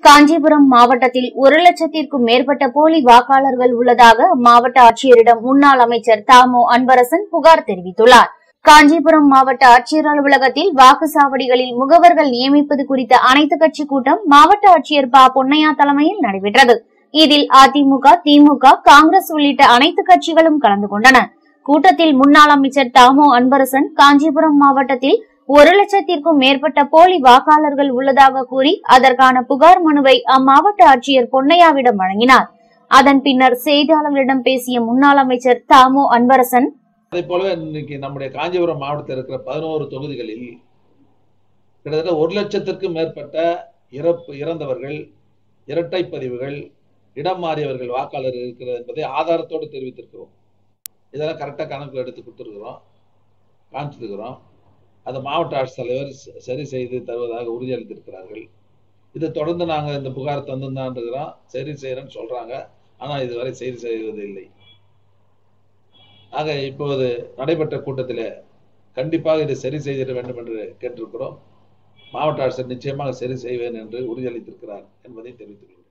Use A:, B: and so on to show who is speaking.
A: காஞ்சிபுரம் மாவட்டத்தில் 1,00,000க்கும் மேற்பட்ட போலி வாக்காளர்கள் உள்ளதாக மாவட்ட ஆட்சியரிடம் முன்னாள் அமைச்சர் தாமோ அன்பரசன் புகார் தெரிவித்துள்ளார். காஞ்சிபுரம் மாவட்ட ஆட்சியர் அலுவலகத்தில் வாக்குச்சாவடிகளில் முகவர்கள் நியமிப்பது குறித்த அனைத்துக் கட்சி கூட்டம் மாவட்ட ஆட்சியர் ப. பொன்னையா தலைமையில் நடைபெற்றது. இதில் அதிமுக, திமுக, காங்கிரஸ் உள்ளிட்ட அனைத்து கட்சிகளும் கலந்து கொண்டன. கூட்டத்தில் முன்னாள் அமைச்சர் தாமோ அன்பரசன் காஞ்சிபுரம் மாவட்டத்தில் 1,00,000க்கும் மேற்பட்ட போலி வாக்காளர்கள் உள்ளதாக கூறி அதற்கான புகார் மனுவை அம்மாவட்ட ஆட்சியர் பொன்னையாவிடம் வழங்கினார். அதன் பின்னர் செய்தியாளர்களிடம் பேசிய முன்னாள் அமைச்சர் தாமோ அன்பரசன்,
B: அதே போலவே இன்னைக்கு நம்முடைய காஞ்சிபுரம் மாவட்டத்தில் இருக்கிற 11 தொகுதிகளில் கிட்டத்தட்ட 1,00,000க்கும் மேற்பட்ட இறந்தவர்கள், இரட்டை பதிவுகள், இடம் மாறியவர்கள் வாக்காளர்கள் இருக்கிறது என்பதை ஆதாரத்தோடு தெரிவித்திருக்கிறோம். இதெல்லாம் கரெக்டாக கணக்கு எடுத்து கொடுத்துருக்கிறோம், காமிச்சிருக்கிறோம். அதை மாவட்ட ஆட்சித்தலைவர் சரி செய்து தருவதாக உறுதியளித்திருக்கிறார்கள். இதை தொடர்ந்து நாங்கள் இந்த புகார் தந்துதான் இருக்கிறோம், சரி செய்யறேன்னு சொல்றாங்க. ஆனால் இதுவரை சரி செய்வதில்லை. ஆக இப்போது நடைபெற்ற கூட்டத்தில் கண்டிப்பாக இதை சரி செய்திட வேண்டும் என்று கேட்டிருக்கிறோம். மாவட்ட ஆட்சியர் நிச்சயமாக சரி செய்வேன் என்று உறுதியளித்திருக்கிறார் என்பதை தெரிவித்துள்ளோம்.